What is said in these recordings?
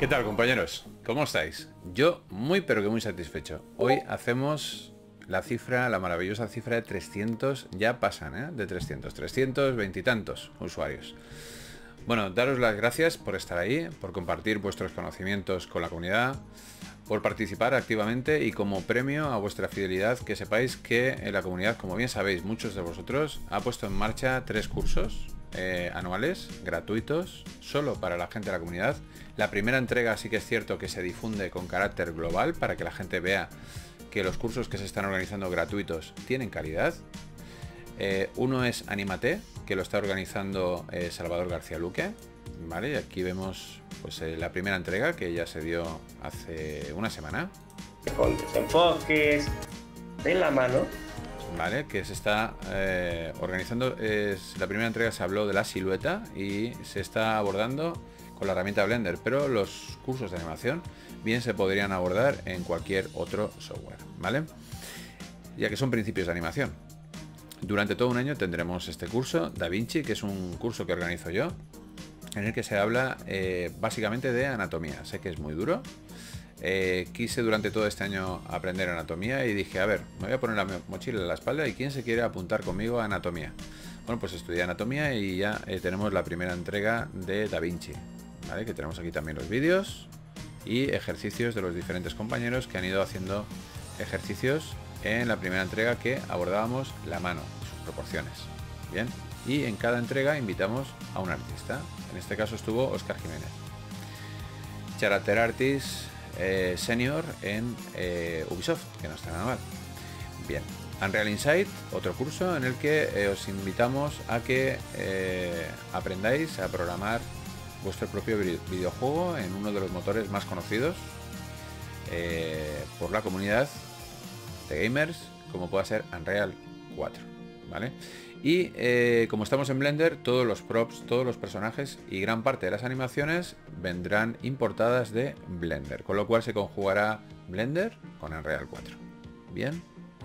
¿Qué tal, compañeros? ¿Cómo estáis? Yo muy pero que muy satisfecho. Hoy hacemos la cifra, la maravillosa cifra de 300, ya pasan, ¿eh? De 320 y tantos usuarios. Bueno, daros las gracias por estar ahí, por compartir vuestros conocimientos con la comunidad, por participar activamente y como premio a vuestra fidelidad, que sepáis que en la comunidad, como bien sabéis muchos de vosotros, ha puesto en marcha 3 cursos anuales, gratuitos, solo para la gente de la comunidad. La primera entrega sí que es cierto que se difunde con carácter global para que la gente vea que los cursos que se están organizando gratuitos tienen calidad. Uno es Anímate, que lo está organizando Salvador García Luque, ¿vale? Y aquí vemos pues la primera entrega que ya se dio hace una semana. Con desenfoques, de la mano. Vale, que se está organizando, la primera entrega se habló de la silueta y se está abordando con la herramienta Blender, pero los cursos de animación bien se podrían abordar en cualquier otro software, ¿vale? Ya que son principios de animación. Durante todo un año tendremos este curso, DaVinci, que es un curso que organizo yo, en el que se habla básicamente de anatomía. Sé que es muy duro. Quise durante todo este año aprender anatomía y dije, a ver, me voy a poner la mochila en la espalda y ¿quién se quiere apuntar conmigo a anatomía? Bueno, pues estudié anatomía y ya tenemos la primera entrega de DaVinci, ¿vale? Que tenemos aquí también los vídeos y ejercicios de los diferentes compañeros que han ido haciendo ejercicios en la primera entrega, que abordábamos la mano y sus proporciones. Bien, y en cada entrega invitamos a un artista. En este caso estuvo Óscar Jiménez, character artist senior en Ubisoft, que no está nada mal. Bien, Unreal Insight, otro curso en el que os invitamos a que aprendáis a programar vuestro propio videojuego en uno de los motores más conocidos por la comunidad de gamers, como pueda ser Unreal 4, ¿vale? Y como estamos en Blender, todos los props, todos los personajes y gran parte de las animaciones vendrán importadas de Blender, con lo cual se conjugará Blender con Unreal 4. Bien.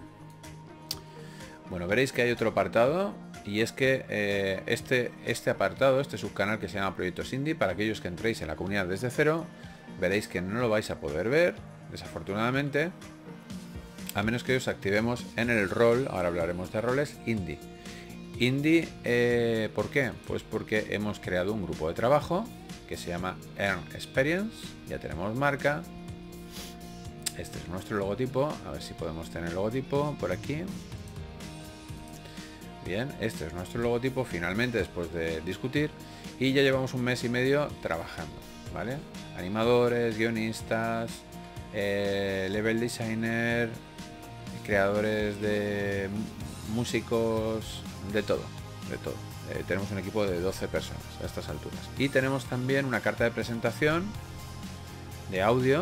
Bueno, veréis que hay otro apartado, y es que este apartado, este subcanal que se llama Proyectos Indie, para aquellos que entréis en la comunidad desde cero, veréis que no lo vais a poder ver, desafortunadamente, a menos que os activemos en el rol. Ahora hablaremos de roles indie. Indie, ¿por qué? Pues porque hemos creado un grupo de trabajo que se llama Earn Experience. Ya tenemos marca. Este es nuestro logotipo. A ver si podemos tener el logotipo por aquí. Bien, este es nuestro logotipo finalmente, después de discutir. Y ya llevamos un mes y medio trabajando, ¿vale? Animadores, guionistas, level designer, creadores de músicos, de todo, de todo. Tenemos un equipo de 12 personas a estas alturas. Y tenemos también una carta de presentación de audio.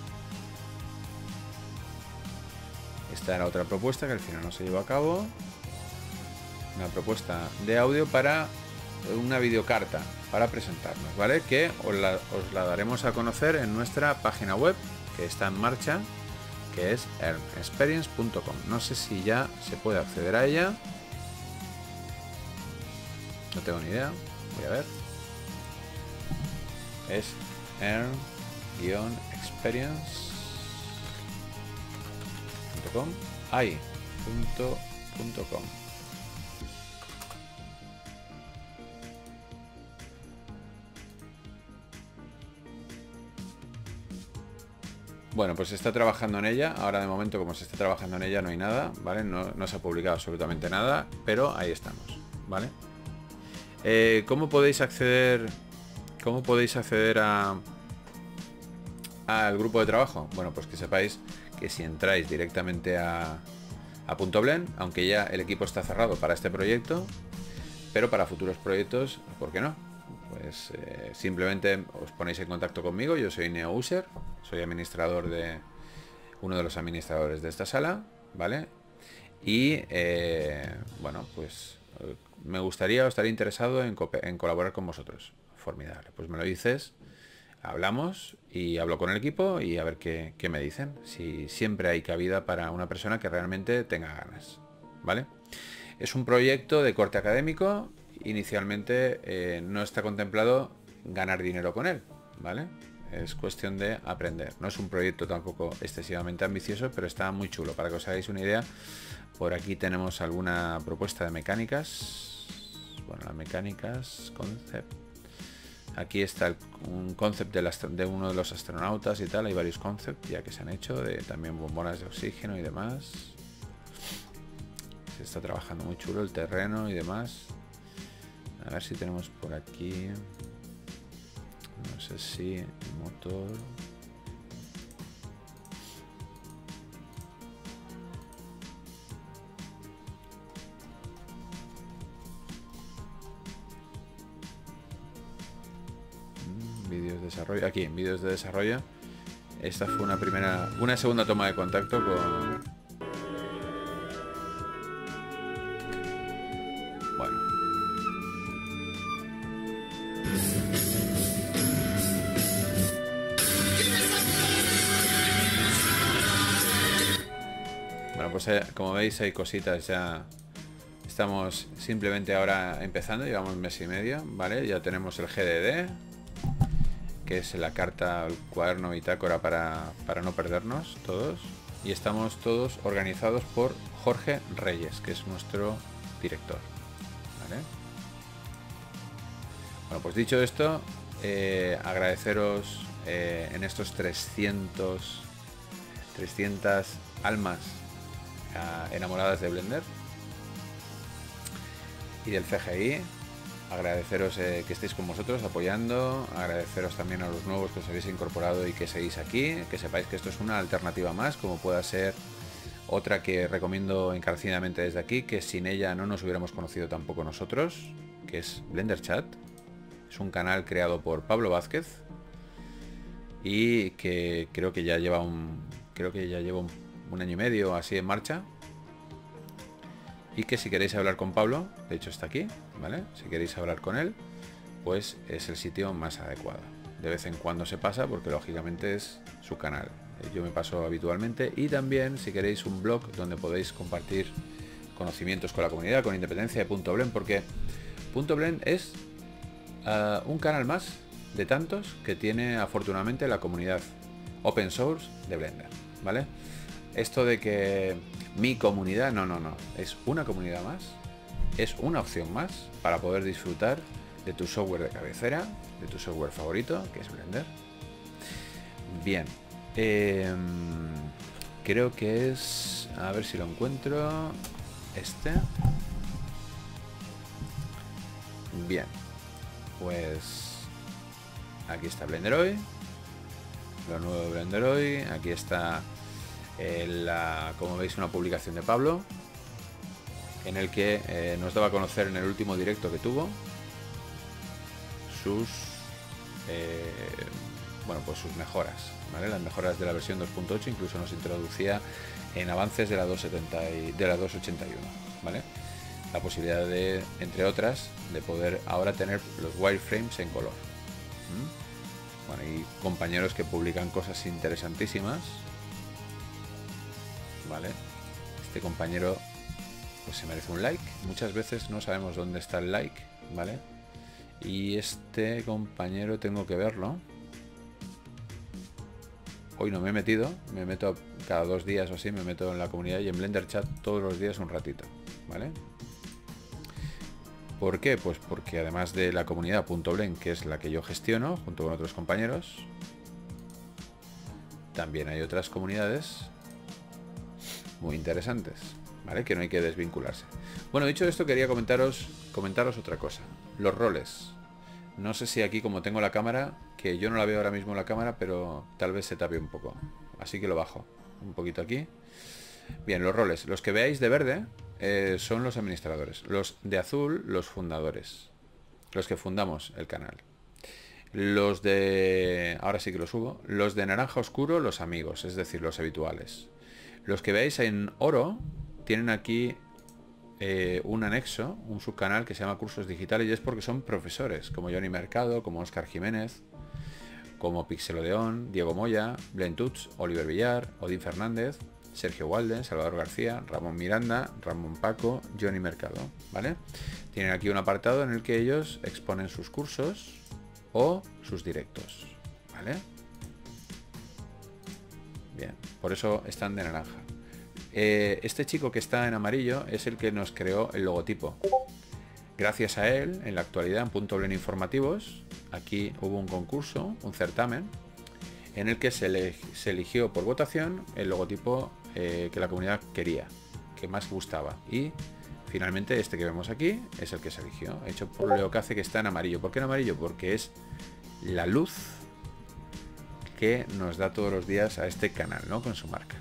Esta era otra propuesta que al final no se llevó a cabo. Una propuesta de audio para una videocarta para presentarnos, ¿vale? Que os la daremos a conocer en nuestra página web, que está en marcha, que es earnexperience.com. No sé si ya se puede acceder a ella. No tengo ni idea. Voy a ver. Es earn-experience.com. .com. Bueno, pues se está trabajando en ella. Ahora de momento, como se está trabajando en ella, no hay nada, ¿vale? No se ha publicado absolutamente nada, pero ahí estamos, ¿vale? ¿Cómo podéis acceder al grupo de trabajo? Bueno, pues que sepáis que si entráis directamente a .blend, aunque ya el equipo está cerrado para este proyecto, pero para futuros proyectos, ¿por qué no? Pues simplemente os ponéis en contacto conmigo. Yo soy NeoUser, soy administrador uno de los administradores de esta sala, ¿vale? Y bueno, pues me gustaría o estaría interesado en colaborar con vosotros. Formidable. Pues me lo dices, hablamos y hablo con el equipo y a ver qué me dicen. Si siempre hay cabida para una persona que realmente tenga ganas, ¿vale? Es un proyecto de corte académico. Inicialmente no está contemplado ganar dinero con él, ¿vale? es cuestión de aprender. No es un proyecto tampoco excesivamente ambicioso, pero está muy chulo. Para que os hagáis una idea, por aquí tenemos alguna propuesta de mecánicas. Bueno, las mecánicas, concept. Aquí está un concept de uno de los astronautas y tal. Hay varios concepts ya que se han hecho, de también bombonas de oxígeno y demás. Se está trabajando muy chulo el terreno y demás. A ver si tenemos por aquí. No sé si el motor. Vídeos de desarrollo. Aquí, en vídeos de desarrollo. Esta fue una segunda toma de contacto con. Bueno. Bueno, pues como veis hay cositas ya. Estamos simplemente ahora empezando, llevamos un mes y medio, ¿vale? Ya tenemos el GDD, que es la carta, el cuaderno bitácora para no perdernos todos. Y estamos todos organizados por Jorge Reyes, que es nuestro director, ¿vale? Bueno, pues dicho esto, agradeceros en estos 300 almas enamoradas de Blender y del CGI. Agradeceros que estéis con vosotros apoyando, agradeceros también a los nuevos que os habéis incorporado y que seguís aquí, que sepáis que esto es una alternativa más, como pueda ser otra que recomiendo encarecidamente desde aquí, que sin ella no nos hubiéramos conocido tampoco nosotros, que es Blender Chat. Es un canal creado por Pablo Vázquez y que creo que ya lleva un año y medio así en marcha. Y que si queréis hablar con Pablo, de hecho está aquí, ¿vale? Si queréis hablar con él, pues es el sitio más adecuado. De vez en cuando se pasa porque lógicamente es su canal. Yo me paso habitualmente. Y también si queréis un blog donde podéis compartir conocimientos con la comunidad, con independencia de .blend, porque .blend es un canal más de tantos que tiene afortunadamente la comunidad open source de Blender, ¿vale? Esto de que mi comunidad, no, es una comunidad más, es una opción más para poder disfrutar de tu software de cabecera, de tu software favorito, que es Blender. Bien, creo que es, a ver si lo encuentro, bien, pues aquí está Blender hoy, lo nuevo de Blender hoy. Aquí está como veis, una publicación de Pablo en el que nos daba a conocer en el último directo que tuvo sus pues sus mejoras, ¿vale? Las mejoras de la versión 2.8. Incluso nos introducía en avances de la 281, ¿vale? La posibilidad de, entre otras, de poder ahora tener los wireframes en color. Bueno, y compañeros que publican cosas interesantísimas, ¿vale? Este compañero pues se merece un like. Muchas veces no sabemos dónde está el like, ¿vale? Y este compañero tengo que verlo. Hoy no me he metido, me meto cada 2 días o así, me meto en la comunidad y en Blender Chat todos los días un ratito, ¿vale? ¿Por qué? Pues porque además de la comunidad .blend, que es la que yo gestiono junto con otros compañeros, también hay otras comunidades muy interesantes, ¿vale? Que no hay que desvincularse. Bueno, dicho esto, quería comentaros otra cosa. Los roles. No sé si aquí, como tengo la cámara, que yo no la veo ahora mismo en la cámara, pero tal vez se tape un poco. Así que lo bajo un poquito aquí. Bien, los roles. Los que veáis de verde son los administradores. Los de azul, los fundadores. Los que fundamos el canal. Los de... ahora sí que los subo. Los de naranja oscuro, los amigos, es decir, los habituales. Los que veáis en oro tienen aquí un anexo, un subcanal que se llama Cursos Digitales, y es porque son profesores, como Johnny Mercado, como Óscar Jiménez, como Pixelodeón, Diego Moya, Blentuts, Oliver Villar, Odín Fernández, Sergio Walden, Salvador García, Ramón Miranda, Ramón Paco, Johnny Mercado, ¿vale? Tienen aquí un apartado en el que ellos exponen sus cursos o sus directos, ¿vale? Bien, por eso están de naranja. Este chico que está en amarillo es el que nos creó el logotipo. Gracias a él, en la actualidad, en Punto Blen Informativos, aquí hubo un concurso, un certamen, en el que se eligió por votación el logotipo que la comunidad quería, que más gustaba. Y finalmente este que vemos aquí es el que se eligió, hecho por Leocace, que está en amarillo. ¿Por qué en amarillo? Porque es la luz que nos da todos los días a este canal, ¿no? Con su marca.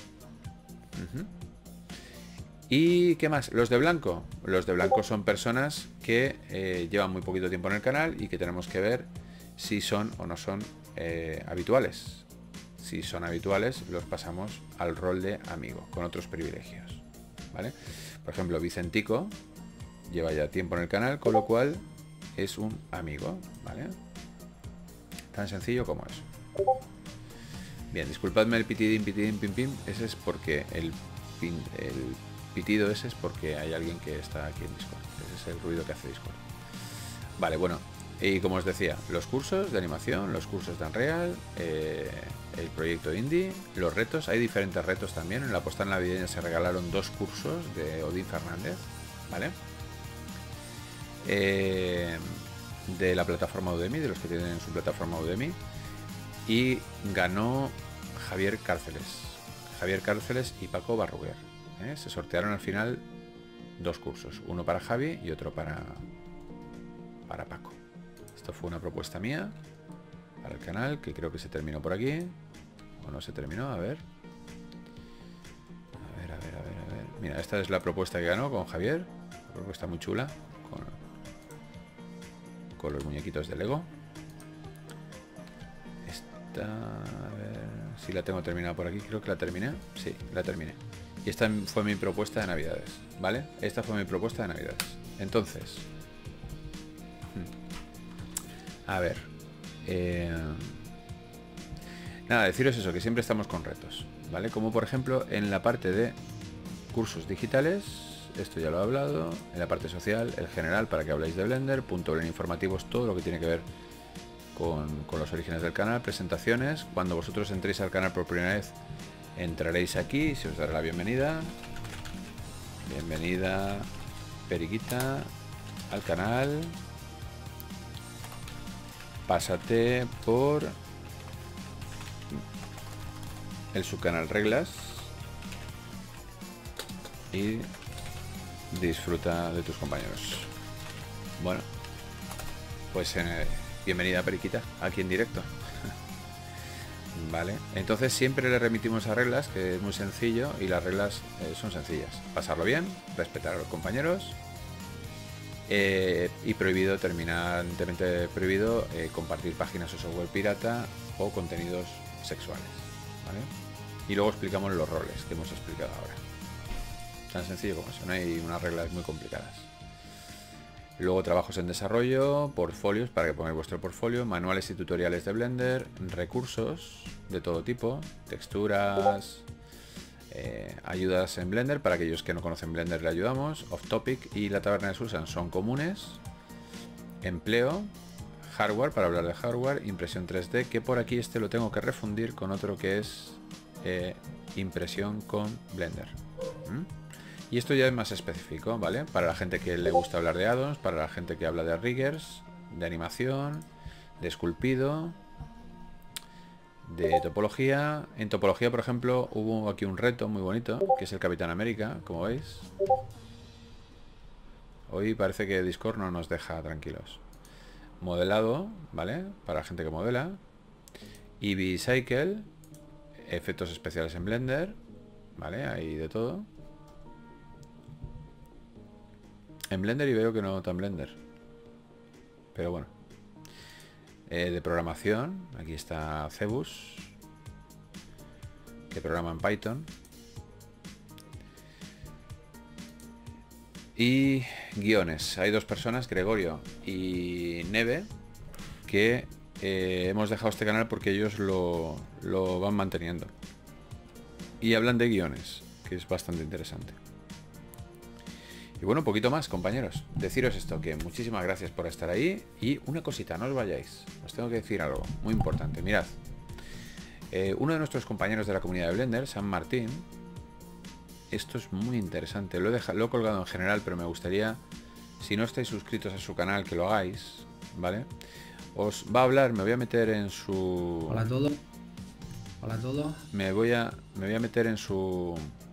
¿Y qué más? Los de blanco. Los de blanco son personas que llevan muy poquito tiempo en el canal y que tenemos que ver si son o no son habituales. Si son habituales, los pasamos al rol de amigo, con otros privilegios, ¿vale? Por ejemplo, Vicentico lleva ya tiempo en el canal, con lo cual es un amigo, ¿vale? Tan sencillo como eso. Bien, disculpadme el pitidín, pim, pim. Ese es porque el pitido ese es porque hay alguien que está aquí en Discord. Ese es el ruido que hace Discord. Vale, bueno. Y como os decía, los cursos de animación, los cursos de Unreal, el proyecto indie, los retos. Hay diferentes retos también. En la postal navideña se regalaron 2 cursos de Odín Fernández, ¿vale? De la plataforma Udemy, de los que tienen su plataforma Udemy. Y ganó Javier Cárceles y Paco Barruguer. Se sortearon al final 2 cursos, uno para Javi y otro para Paco. Esto fue una propuesta mía para el canal, que creo que se terminó por aquí. ¿O no se terminó? A ver. A ver. Mira, esta es la propuesta que ganó con Javier. Una propuesta muy chula. Con los muñequitos de Lego. A ver si la tengo terminada por aquí. Creo que la terminé. Sí, la terminé. Y esta fue mi propuesta de Navidades, ¿vale? Esta fue mi propuesta de Navidades. Entonces, a ver, nada, deciros eso, que siempre estamos con retos, ¿vale? Como por ejemplo en la parte de cursos digitales, esto ya lo he hablado. En la parte social, el general, para que habléis de Blender. Punto Blen Informativos, todo lo que tiene que ver con los orígenes del canal, presentaciones. Cuando vosotros entréis al canal por primera vez, entraréis aquí y se os dará la bienvenida. Bienvenida, Periquita, al canal. Pásate por el subcanal Reglas y disfruta de tus compañeros. Bueno, pues bienvenida, Periquita, aquí en directo. Vale, entonces siempre le remitimos a Reglas, que es muy sencillo, y las reglas son sencillas. Pasarlo bien, respetar a los compañeros, y prohibido, terminantemente prohibido, compartir páginas o software pirata o contenidos sexuales, ¿vale? Y luego explicamos los roles que hemos explicado ahora. Tan sencillo como eso, no hay unas reglas muy complicadas. Luego trabajos en desarrollo, portfolios para que pongáis vuestro portfolio, manuales y tutoriales de Blender, recursos de todo tipo, texturas, ayudas en Blender, para aquellos que no conocen Blender le ayudamos, off topic y la taberna de Susan son comunes, empleo, hardware para hablar de hardware, impresión 3D, que por aquí este lo tengo que refundir con otro que es impresión con Blender. Y esto ya es más específico, ¿vale? Para la gente que le gusta hablar de addons, para la gente que habla de riggers, de animación, de esculpido, de topología. En topología, por ejemplo, hubo aquí un reto muy bonito, que es el Capitán América, como veis. Hoy parece que Discord no nos deja tranquilos. Modelado, ¿vale? Para la gente que modela. EV Cycle, efectos especiales en Blender, ¿vale? Hay de todo. En Blender y veo que no tan Blender. Pero bueno. De programación. Aquí está Cebus, que programa en Python. Y guiones. Hay 2 personas, Gregorio y Neve, que hemos dejado este canal porque ellos lo van manteniendo. Y hablan de guiones, que es bastante interesante. Y bueno, un poquito más, compañeros. Deciros esto, que muchísimas gracias por estar ahí. Y una cosita, no os vayáis. Os tengo que decir algo muy importante. Mirad, Uno de nuestros compañeros de la comunidad de Blender, San Martín, esto es muy interesante, lo he colgado en general, pero me gustaría, si no estáis suscritos a su canal, que lo hagáis, ¿vale? Os va a hablar, me voy a meter en su... Hola a todos. Hola a todos. Me voy a meter en su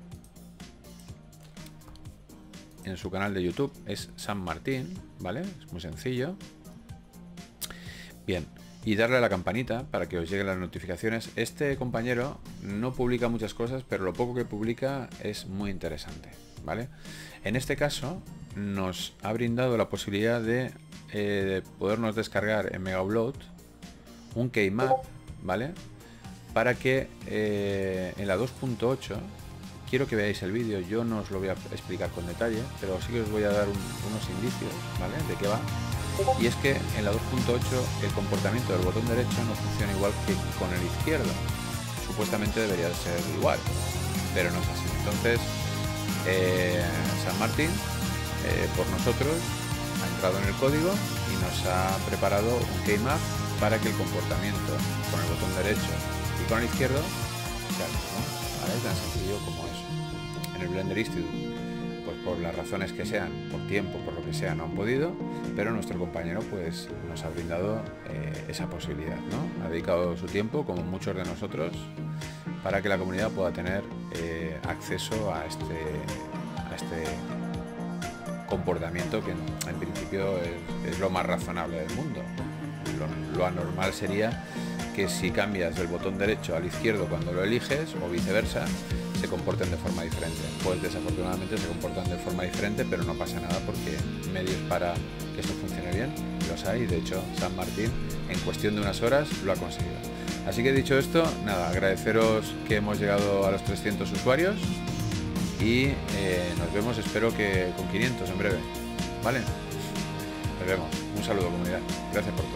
canal de YouTube, es San Martín, ¿vale? Es muy sencillo. Bien, y darle a la campanita para que os lleguen las notificaciones. Este compañero no publica muchas cosas, pero lo poco que publica es muy interesante, ¿vale? En este caso nos ha brindado la posibilidad de podernos descargar en Mega Upload un keymap, ¿vale? Para que en la 2.8, quiero que veáis el vídeo, yo no os lo voy a explicar con detalle, pero sí que os voy a dar unos indicios, ¿vale? De qué va. Y es que en la 2.8 el comportamiento del botón derecho no funciona igual que con el izquierdo. Supuestamente debería ser igual, pero no es así. Entonces, San Martín, por nosotros, ha entrado en el código y nos ha preparado un keymap para que el comportamiento con el botón derecho y con el izquierdo sea el mismo, ¿vale? Tan sencillo como eso. En el Blender Institute, pues por las razones que sean, por tiempo, por lo que sea, no han podido, pero nuestro compañero pues nos ha brindado esa posibilidad, ¿no? Ha dedicado su tiempo, como muchos de nosotros, para que la comunidad pueda tener acceso a este comportamiento que en principio es lo más razonable del mundo. Lo anormal sería que si cambias del botón derecho al izquierdo cuando lo eliges, o viceversa, se comporten de forma diferente. Pues desafortunadamente se comportan de forma diferente, pero no pasa nada porque medios para que esto funcione bien los hay. De hecho, San Martín en cuestión de unas horas lo ha conseguido. Así que dicho esto, nada, agradeceros que hemos llegado a los 300 usuarios y nos vemos, espero que con 500 en breve, ¿vale? Nos vemos. Un saludo, comunidad. Gracias por todo.